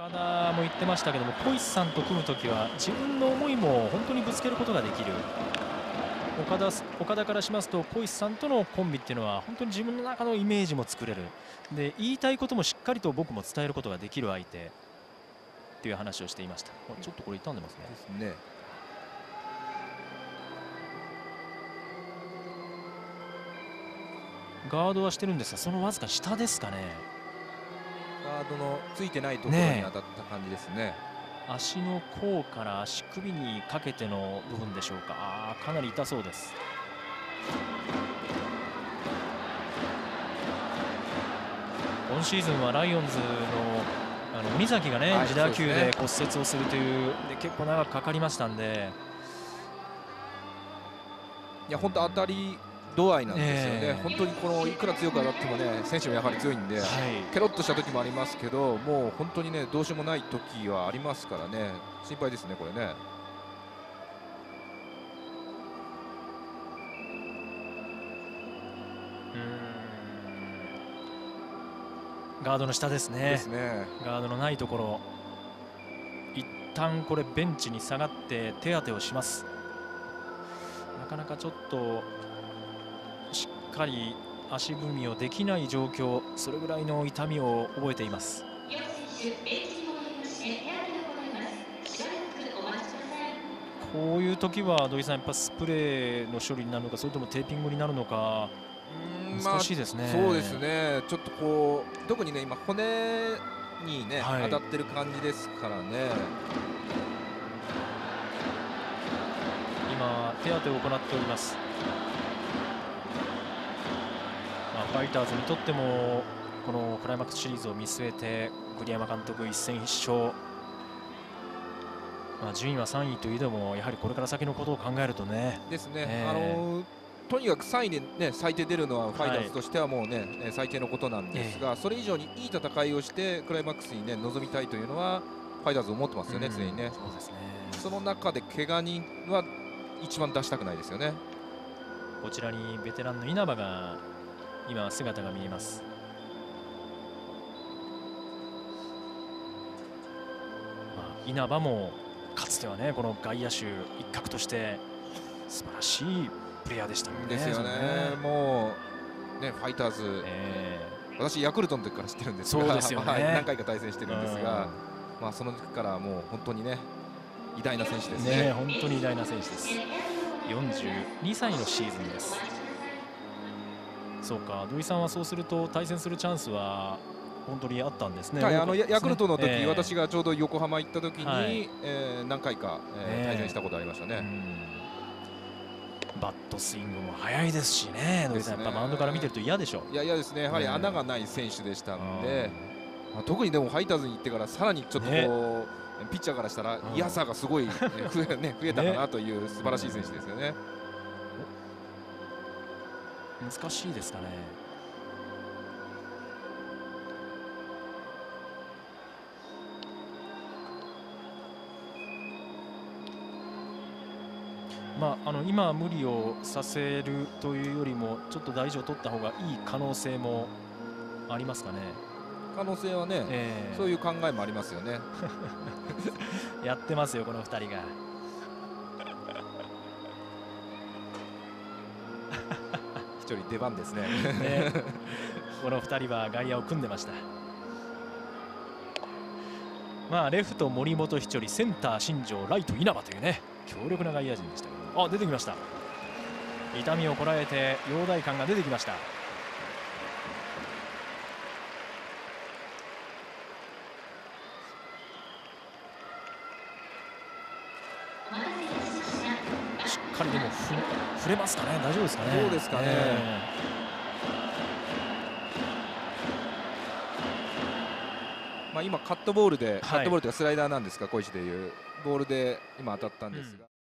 岡田も言ってましたけども、小石さんと組むときは自分の思いも本当にぶつけることができる。岡田からしますと小石さんとのコンビっていうのは本当に自分の中のイメージも作れる。で言いたいこともしっかりと僕も伝えることができる相手っていう話をしていました。ちょっとこれ傷んでますね。 ですね。 ガードはしてるんですが、そのわずか下ですかね。 ガードのついてないところに当たった感じですね。 足の甲から足首にかけての部分でしょうか。かなり痛そうです。今シーズンはライオンズの海崎がね、自打球で骨折をするというで結構長くかかりましたんで、 いや本当当たり度合いなんですよね。本当にこのいくら強く当たってもね、選手もやはり強いんで、ケロッとした時もありますけど、もう本当にねどうしようもない時はありますからね、心配ですねこれね。 ガードの下ですね。ガードのないところ、一旦これベンチに下がって手当てをします。なかなかちょっとしっかり足踏みをできない状況、それぐらいの痛みを覚えています。こういう時は土井さん、やっぱスプレーの処理になるのか、それともテーピングになるのか難しいですね。 そうですね。ちょっとこう特にね今骨にね、当たってる感じですからね。 今手当てを行っております。ファイターズにとってもこのクライマックスシリーズを見据えて栗山監督一戦必勝、順位は3位というでもやはりこれから先のことを考えるとね。 ですね。とにかく3位でね最低出るのはファイターズとしてはもうね、最低のことなんですが、それ以上にいい戦いをしてクライマックスにね臨みたいというのはファイターズ思ってますよね、常にね。 そうですね。 その中で怪我人は一番出したくないですよね。 こちらにベテランの稲葉が今姿が見えます。稲葉もかつてはねこの外野手一角として素晴らしいプレーヤーでしたもんね。 ですよね。もうねファイターズ、私ヤクルトの時から知ってるんですが、何回か対戦してるんですが、その時からもう本当にね偉大な選手ですね。 本当に偉大な選手です。42歳のシーズンです。そうか、土井さんはそうすると対戦するチャンスは本当にあったんですね。 ヤクルトの時、私がちょうど横浜行った時に、何回か、対戦したことありましたね。 バットスイングも速いですしね、土井さん、やっぱマウンドから見てると嫌でしょ。 いや嫌ですね。やはり穴がない選手でしたので、特にでもファイターズに行ってからさらにちょっとこう、ピッチャーからしたら嫌さがすごい増えたかなという素晴らしい選手ですよね。 難しいですかね。今無理をさせるというよりもちょっと大事を取った方がいい可能性もありますかね。 可能性はね、そういう考えもありますよね。 やってますよこの2人が。 一人出番ですね。 この2人は外野を組んでました。レフト森本稀哲、センター新庄、ライト稲葉というね強力な外野陣でしたけど、出てきました。痛みをこらえて容体感が出てきました。しっかりでも触れますかね、大丈夫ですかね。 どうですかね。今カットボールで、カットボールというかスライダーなんですか、小石でいうボールで今当たったんですが。